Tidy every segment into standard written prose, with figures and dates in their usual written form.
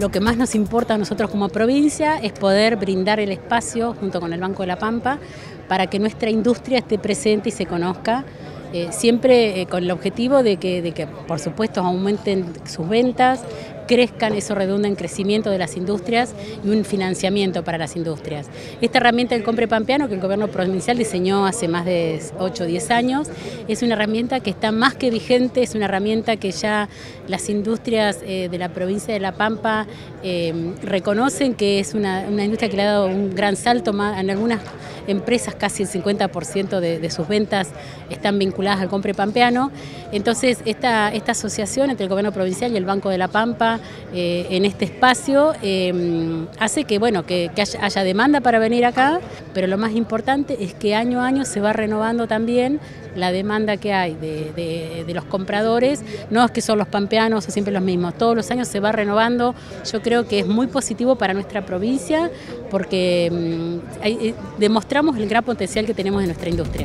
Lo que más nos importa a nosotros como provincia es poder brindar el espacio junto con el Banco de la Pampa para que nuestra industria esté presente y se conozca, siempre con el objetivo de que por supuesto aumenten sus ventas, crezcan, eso redunda en crecimiento de las industrias y un financiamiento para las industrias. Esta herramienta del Compre Pampeano que el gobierno provincial diseñó hace más de 8 o 10 años, es una herramienta que está más que vigente, es una herramienta que ya las industrias de la provincia de La Pampa reconocen que es una industria que le ha dado un gran salto, en algunas empresas casi el 50% de sus ventas están vinculadas al Compre Pampeano. Entonces esta asociación entre el gobierno provincial y el Banco de la Pampa en este espacio hace que, bueno, que haya demanda para venir acá, pero lo más importante es que año a año se va renovando también la demanda que hay de los compradores. No es que son los pampeanos o siempre los mismos, todos los años se va renovando. Yo creo que es muy positivo para nuestra provincia porque demostramos el gran potencial que tenemos en nuestra industria.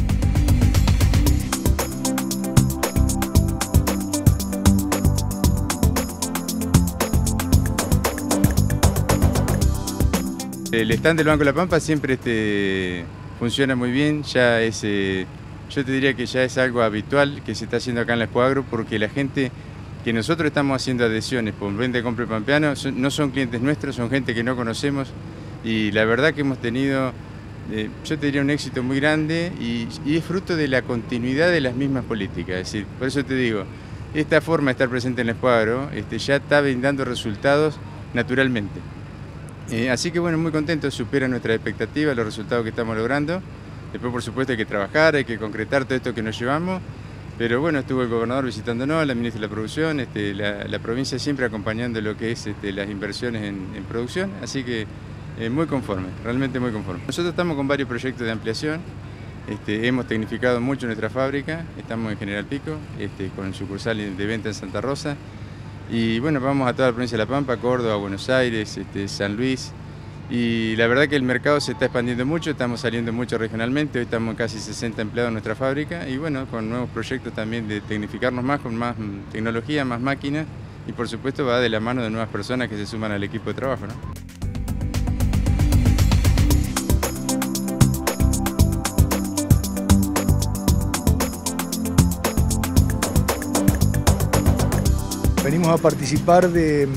El stand del Banco de la Pampa siempre funciona muy bien, ya es, yo te diría que ya es algo habitual que se está haciendo acá en la Expo Agro, porque la gente que nosotros estamos haciendo adhesiones por venta de Compre Pampeano no son clientes nuestros, son gente que no conocemos, y la verdad que hemos tenido, yo te diría, un éxito muy grande y es fruto de la continuidad de las mismas políticas. Es decir, por eso te digo, esta forma de estar presente en la Expo Agro ya está brindando resultados naturalmente. Así que bueno, muy contento, supera nuestras expectativas, los resultados que estamos logrando. Después, por supuesto, hay que trabajar, hay que concretar todo esto que nos llevamos. Pero bueno, estuvo el gobernador visitándonos, la ministra de la Producción, la provincia siempre acompañando lo que es las inversiones en producción. Así que muy conforme, realmente muy conforme. Nosotros estamos con varios proyectos de ampliación. Hemos tecnificado mucho nuestra fábrica, estamos en General Pico, con sucursal de venta en Santa Rosa. Y bueno, vamos a toda la provincia de La Pampa, Córdoba, Buenos Aires, San Luis. Y la verdad que el mercado se está expandiendo mucho, estamos saliendo mucho regionalmente, hoy estamos casi 60 empleados en nuestra fábrica y bueno, con nuevos proyectos también de tecnificarnos más, con más tecnología, más máquinas y por supuesto va de la mano de nuevas personas que se suman al equipo de trabajo, ¿no? Venimos a participar de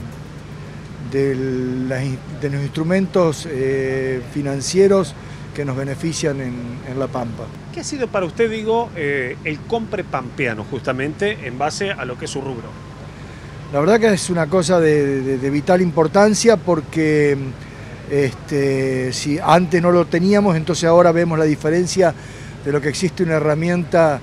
los instrumentos financieros que nos benefician en La Pampa. ¿Qué ha sido para usted, digo, el Compre Pampeano, justamente en base a lo que es su rubro? La verdad que es una cosa de vital importancia porque si antes no lo teníamos, entonces ahora vemos la diferencia de lo que existe una herramienta,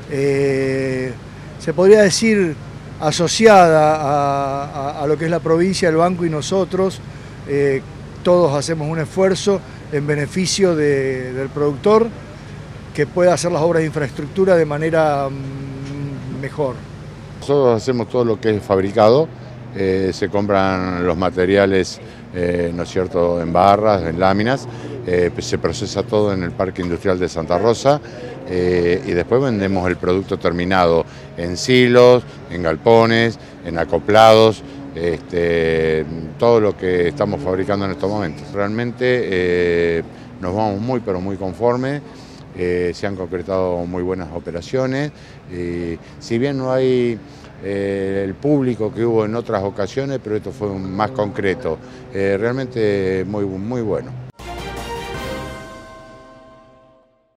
se podría decir, asociada a lo que es la provincia, el banco y nosotros. Todos hacemos un esfuerzo en beneficio del productor que pueda hacer las obras de infraestructura de manera mejor. Nosotros hacemos todo lo que es fabricado, se compran los materiales, ¿no es cierto?, en barras, en láminas, se procesa todo en el Parque Industrial de Santa Rosa y después vendemos el producto terminado en silos, en galpones, en acoplados, todo lo que estamos fabricando en estos momentos. Realmente nos vamos muy pero muy conformes, se han concretado muy buenas operaciones y si bien no hay el público que hubo en otras ocasiones, pero esto fue más concreto, realmente muy bueno.